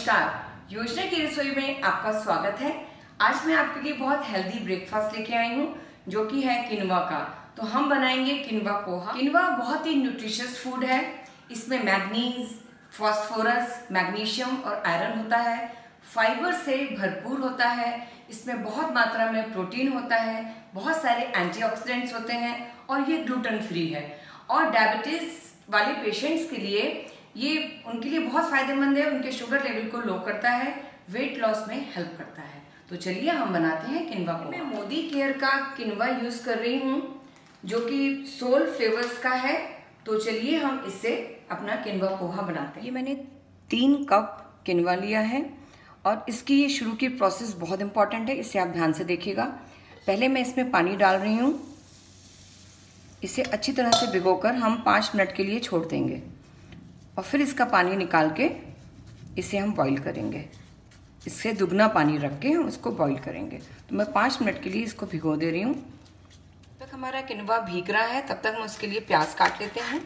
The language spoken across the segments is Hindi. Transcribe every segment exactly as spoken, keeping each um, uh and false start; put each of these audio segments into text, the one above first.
नमस्कार, योजना की रसोई में आपका स्वागत है। आज मैं आपके लिए बहुत हेल्दी ब्रेकफास्ट लेके आई हूँ जो कि है किनवा का। तो हम बनाएंगे किनवा पोहा। किनवा बहुत ही न्यूट्रिशियस फूड है। इसमें मैग्नीज, फास्फोरस, मैग्नीशियम और आयरन होता है। फाइबर से भरपूर होता है। इसमें बहुत मात्रा में प्रोटीन होता है, बहुत सारे एंटीऑक्सीडेंट्स होते हैं और ये ग्लूटेन फ्री है। और डायबिटीज वाले पेशेंट्स के लिए ये उनके लिए बहुत फायदेमंद है। उनके शुगर लेवल को लो करता है, वेट लॉस में हेल्प करता है। तो चलिए हम बनाते हैं किनवा पोहा। मैं मोदी केयर का किनवा यूज कर रही हूँ जो कि सोल फ्लेवर्स का है। तो चलिए हम इससे अपना किनवा पोहा बनाते हैं। ये मैंने तीन कप किनवा लिया है और इसकी ये शुरू की प्रोसेस बहुत इंपॉर्टेंट है, इसे आप ध्यान से देखिएगा। पहले मैं इसमें पानी डाल रही हूँ। इसे अच्छी तरह से भिगोकर हम पाँच मिनट के लिए छोड़ देंगे और फिर इसका पानी निकाल के इसे हम बॉईल करेंगे। इससे दुगना पानी रख के हम इसको बॉईल करेंगे। तो मैं पाँच मिनट के लिए इसको भिगो दे रही हूँ। जब तक हमारा किनवा भीग रहा है तब तक हम उसके लिए प्याज काट लेते हैं।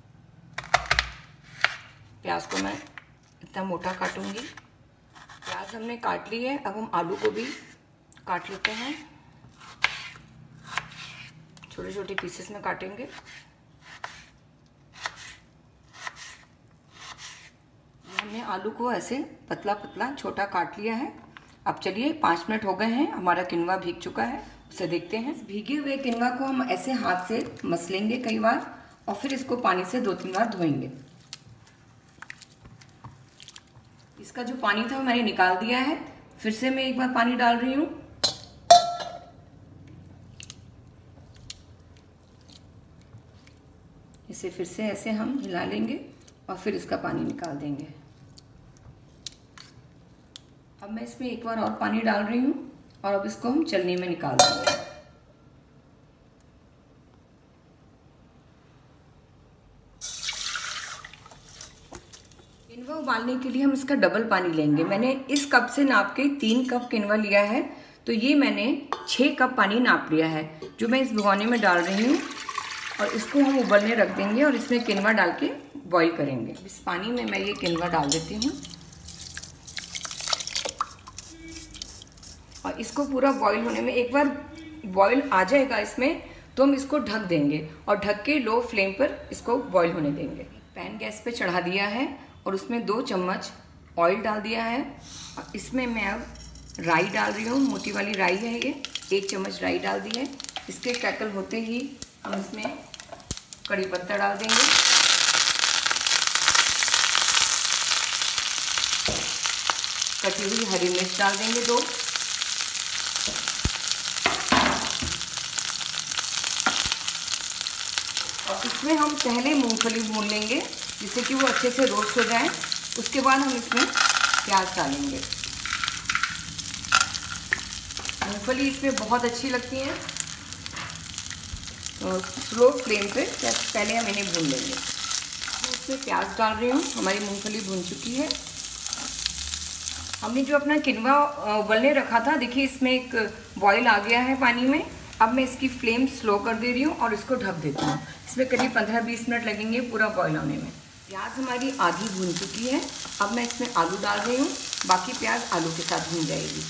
प्याज को मैं इतना मोटा काटूंगी। प्याज हमने काट ली है। अब हम आलू को भी काट लेते हैं, छोटे छोटे पीसेस में काटेंगे। हमने आलू को ऐसे पतला पतला छोटा काट लिया है। अब चलिए पाँच मिनट हो गए हैं, हमारा किनवा भीग चुका है, उसे देखते हैं। भीगे हुए किनवा को हम ऐसे हाथ से मसलेंगे कई बार और फिर इसको पानी से दो तीन बार धोएंगे। इसका जो पानी था वो मैंने निकाल दिया है। फिर से मैं एक बार पानी डाल रही हूँ। इसे फिर से ऐसे हम हिला लेंगे और फिर इसका पानी निकाल देंगे। अब मैं इसमें एक बार और पानी डाल रही हूँ और अब इसको हम चलनी में निकाल देंगे। किनवा उबालने के लिए हम इसका डबल पानी लेंगे। मैंने इस कप से नाप के तीन कप किनवा लिया है, तो ये मैंने छः कप पानी नाप लिया है जो मैं इस भिगोने में डाल रही हूँ। और इसको हम उबलने रख देंगे और इसमें किनवा डाल के बॉईल करेंगे। इस पानी में मैं ये किनवा डाल देती हूँ और इसको पूरा बॉईल होने में, एक बार बॉईल आ जाएगा इसमें तो हम इसको ढक देंगे और ढक के लो फ्लेम पर इसको बॉईल होने देंगे। पैन गैस पे चढ़ा दिया है और उसमें दो चम्मच ऑयल डाल दिया है। और इसमें मैं अब राई डाल रही हूँ, मोटी वाली राई है ये, एक चम्मच राई डाल दी है। इसके क्रैकल होते ही हम इसमें कड़ी पत्ता डाल देंगे, कटी हुई हरी मिर्च डाल देंगे दो, और इसमें हम पहले मूंगफली भून लेंगे जिससे कि वो अच्छे से रोस्ट हो जाए। उसके बाद हम इसमें प्याज डालेंगे। मूंगफली इसमें बहुत अच्छी लगती है, तो स्लो फ्लेम पे पहले हम इन्हें भून लेंगे। मैं इसमें प्याज डाल रही हूँ। हमारी मूंगफली भून चुकी है। हमने जो अपना किनवा उबलने रखा था, देखिए इसमें एक बॉईल आ गया है पानी में। अब मैं इसकी फ्लेम स्लो कर दे रही हूँ और इसको ढक देती हूँ। इसमें करीब पंद्रह बीस मिनट लगेंगे पूरा बॉईल होने में। प्याज हमारी आधी भून चुकी है। अब मैं इसमें आलू डाल रही हूँ, बाकी प्याज आलू के साथ भून जाएगी।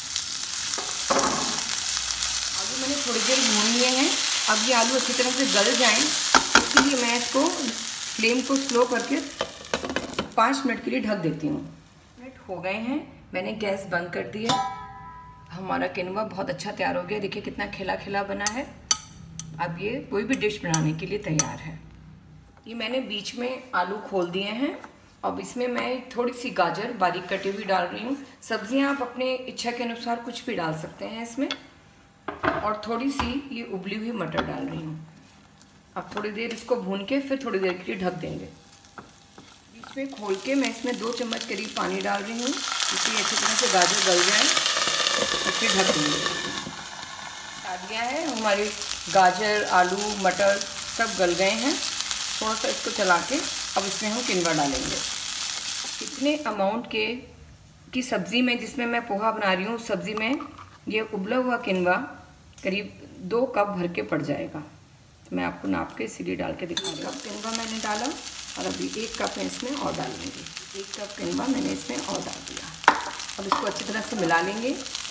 आलू मैंने थोड़ी देर भून लिए हैं। अब ये आलू अच्छी तरह से गल जाएं, इसलिए मैं इसको फ्लेम को स्लो करके पाँच मिनट के लिए ढक देती हूँ। मिनट हो गए हैं, मैंने गैस बंद कर दी है। हमारा किनवा बहुत अच्छा तैयार हो गया। देखिए कितना खिला खिला बना है। अब ये कोई भी डिश बनाने के लिए तैयार है। ये मैंने बीच में आलू खोल दिए हैं। अब इसमें मैं थोड़ी सी गाजर बारीक कटी हुई डाल रही हूँ। सब्जियाँ आप अपने इच्छा के अनुसार कुछ भी डाल सकते हैं इसमें। और थोड़ी सी ये उबली हुई मटर डाल रही हूँ। अब थोड़ी देर इसको भून के फिर थोड़ी देर के लिए ढक देंगे। बीच में खोल के मैं इसमें दो चम्मच करीब पानी डाल रही हूँ, इसलिए अच्छी तरह से गाजर गल जाए और फिर ढक देंगे। डाल दिया है, हमारे गाजर, आलू, मटर सब गल गए हैं। थोड़ा सा इसको चला के अब इसमें हम किनवा डालेंगे। इतने अमाउंट के की सब्ज़ी में जिसमें मैं पोहा बना रही हूँ, उस सब्ज़ी में ये उबला हुआ किनवा करीब दो कप भर के पड़ जाएगा। तो मैं आपको नाप के सीढ़ी डाल के दिखा रही हूँ। किनवा मैंने डाला और अभी एक कप है इसमें और डालेंगे। एक कप किनवा मैंने इसमें और डाल दिया। अब इसको अच्छी तरह से मिला लेंगे।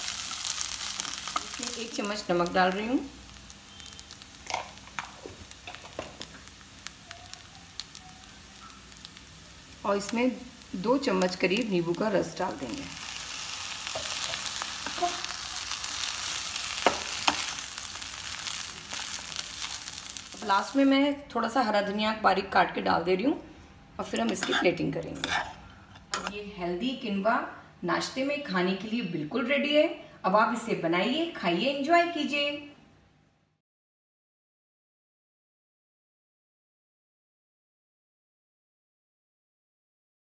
इसमें एक चम्मच नमक डाल रही हूँ। और इसमें दो चम्मच करीब नींबू का रस डाल देंगे। अब लास्ट में मैं थोड़ा सा हरा धनिया बारीक काट के डाल दे रही हूँ और फिर हम इसकी प्लेटिंग करेंगे। ये हेल्दी किनवा नाश्ते में खाने के लिए बिल्कुल रेडी है। अब आप इसे बनाइए, खाइए, एंजॉय कीजिए।